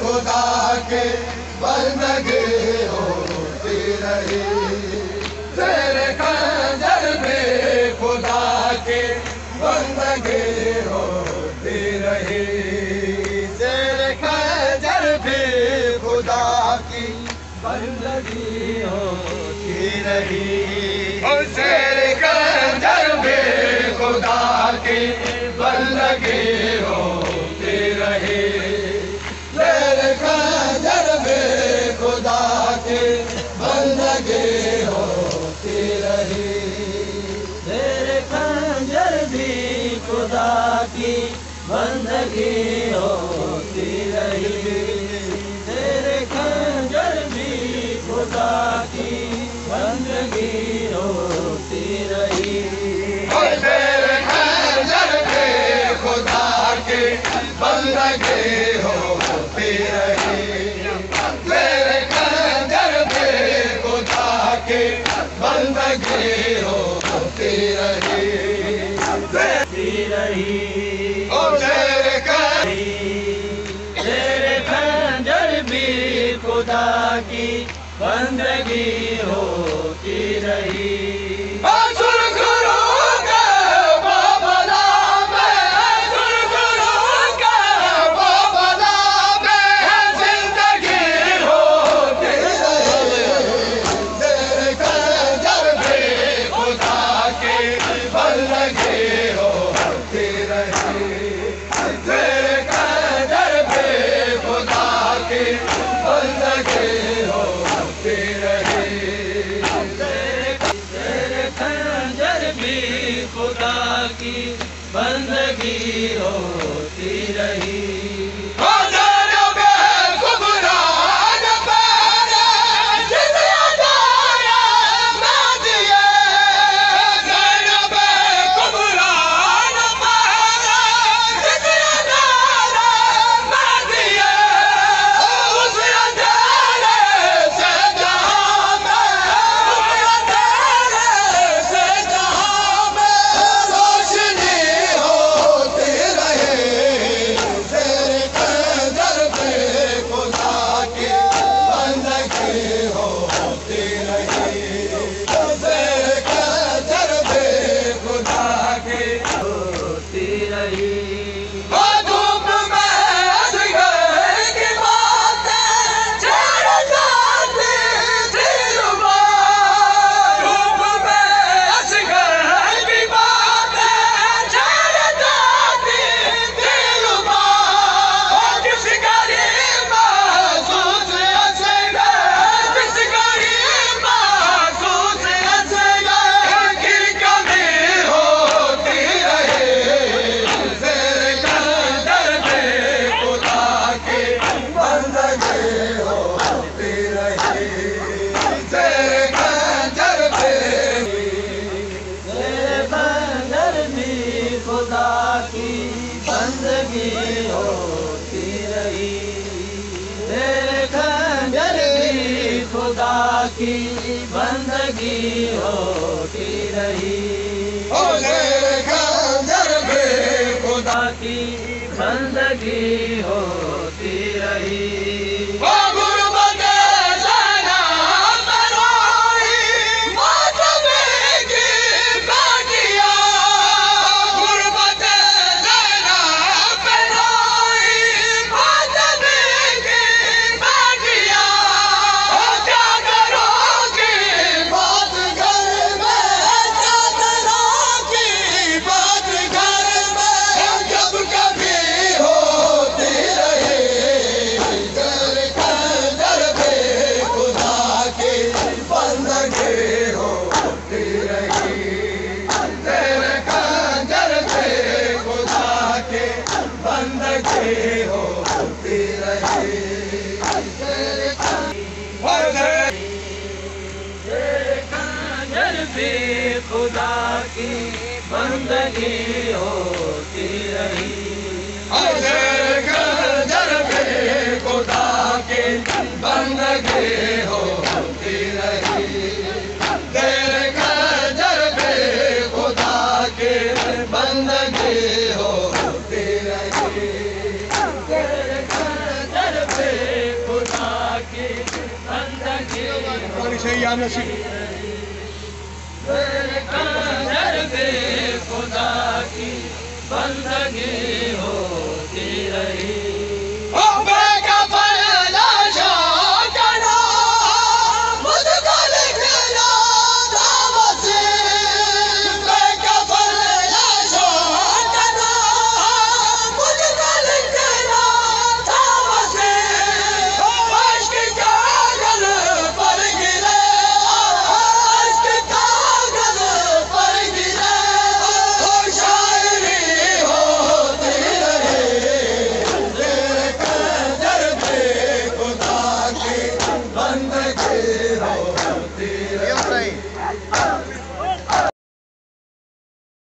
خدا کے بندگی ہوتی رہی زیر خنجر بھی خدا کی بندگی ہوتی رہی زیر خنجر بھی خدا کی بندگی ہوتی رہی زیر خنجر بھی خدا کی بندگی ہوتی رہی زیر خنجر بھی خدا کی بندگی ہوتی رہی زیر خنجر بھی خدا کی بندگی ہوتی رہی زیر خنجر بھی خدا کی بندگی ہوتی رہی زیر خنجر بھی خدا کی بندگی ہوتی رہی زیر خنجر بھی خدا کی بندگی ہوتی رہی زیر زیر خنجر بھی خدا کی بندگی ہوتی رہی خدا کی بندگی ہوتی رہی بندگی ہوتی رہی زیر خنجر بھی خدا کی بندگی ہوتی رہی زیر خنجر بھی خدا کی بندگی ہوتی رہی خدا کی بندگی ہوتی رہی زیر خنجر بھی خدا کی بندگی ہوتی رہی زیر خنجر بھی خدا کی بندگی ہوتی رہی زیر خنجر بھی سے یا نصیب خدا کی بندگی ہو